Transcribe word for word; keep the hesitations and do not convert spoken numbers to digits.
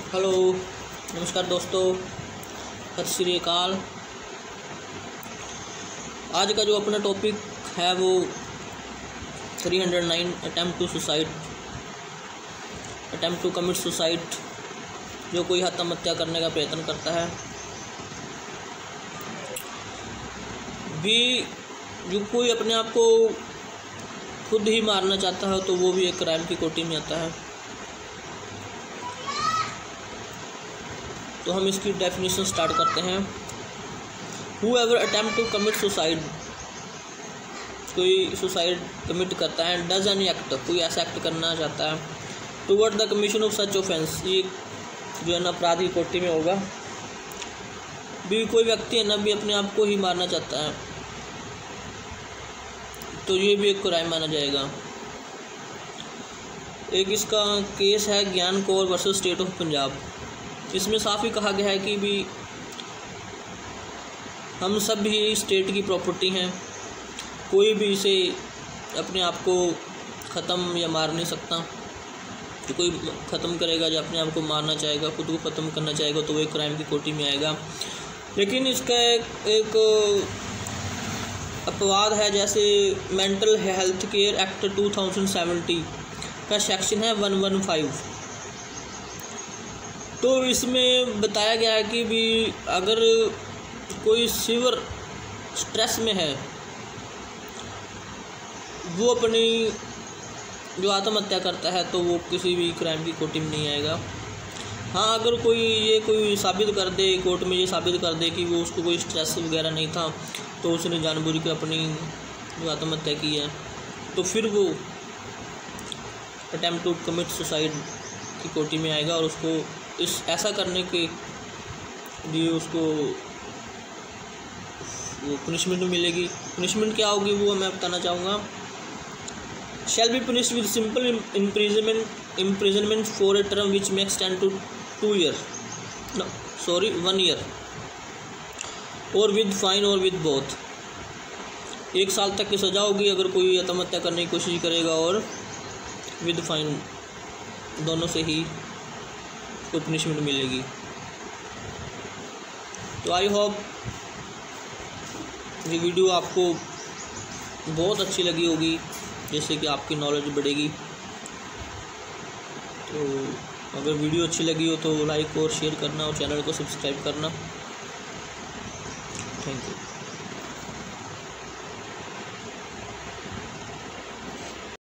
Hello, नमस्कार दोस्तों, सत श्री अकाल। आज का जो अपना टॉपिक है वो three hundred nine attempt to suicide attempt to commit suicide जो कोई आत्महत्या करने का प्रयत्न करता है भी, जो कोई अपने आप को खुद ही मारना चाहता है तो वो भी एक क्राइम की कोटि में आता है। तो हम इसकी डेफिनेशन स्टार्ट करते हैं। Whoever attempt to commit suicide, कोई सुसाइड कमिट करता है, डज एनी एक्ट, कोई ऐसा एक्ट करना चाहता है toward the commission of such offence, ये जो है ना अपराध की कोटि में होगा। भी कोई व्यक्ति है ना भी अपने आप को ही मारना चाहता है तो ये भी एक क्राइम माना जाएगा। एक इसका केस है Gyan Kaur versus state of Punjab. इसमें साफ ही कहा गया है कि भी हम सब भी स्टेट की प्रॉपर्टी हैं, कोई भी इसे अपने आप को ख़त्म या मार नहीं सकता। जो कोई ख़त्म करेगा, जो अपने आप को मारना चाहेगा, खुद को ख़त्म करना चाहेगा तो वो एक क्राइम की कोटि में आएगा। लेकिन इसका एक, एक अपवाद है, जैसे mental health care act two thousand seventy का सेक्शन है वन वन फाइव। तो इसमें बताया गया है कि भी अगर कोई सीवियर स्ट्रेस में है वो अपनी जो आत्महत्या करता है तो वो किसी भी क्राइम की कोटि में नहीं आएगा। हाँ, अगर कोई ये कोई साबित कर दे, कोर्ट में ये साबित कर दे कि वो उसको कोई स्ट्रेस वगैरह नहीं था तो उसने जानबूझ के अपनी जो आत्महत्या की है तो फिर वो अटेम्प्ट टू कमिट सुसाइड की कोटि में आएगा और उसको इस ऐसा करने के लिए उसको वो पनिशमेंट मिलेगी। पनिशमेंट क्या होगी वो मैं बताना चाहूँगा। Shall be punished with simple imprisonment imprisonment for a term which may extend to two year no sorry one year और विद फाइन और विद बोथ। एक साल तक की सज़ा होगी अगर कोई आत्महत्या करने की कोशिश करेगा और विद फाइन, दोनों से ही को पनिशमेंट मिलेगी। तो आई होप ये वीडियो आपको बहुत अच्छी लगी होगी, जैसे कि आपकी नॉलेज बढ़ेगी। तो अगर वीडियो अच्छी लगी हो तो लाइक और शेयर करना और चैनल को सब्सक्राइब करना। Thank you.